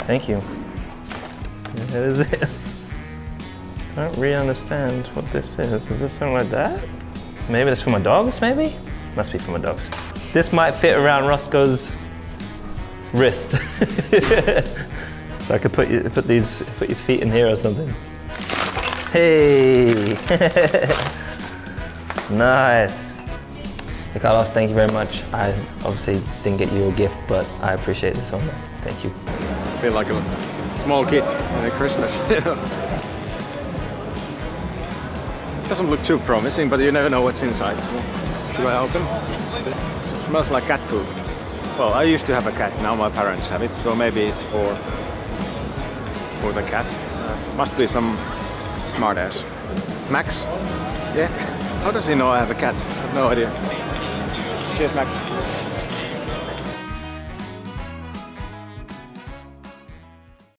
Thank you. What is this? I don't really understand what this is. Is this something like that? Maybe that's for my dogs, maybe? Must be for my dogs. This might fit around Roscoe's wrist. So I could put his feet in here or something. Hey! Nice. Hey Carlos, thank you very much. I obviously didn't get you a gift, but I appreciate this one. Thank you. I feel like a small kid at Christmas. Doesn't look too promising, but you never know what's inside. So, should I open? It smells like cat food. Well, I used to have a cat, now my parents have it, so maybe it's for the cat. Must be some smart ass. Max? Yeah? How does he know I have a cat? I have no idea. Cheers, Max.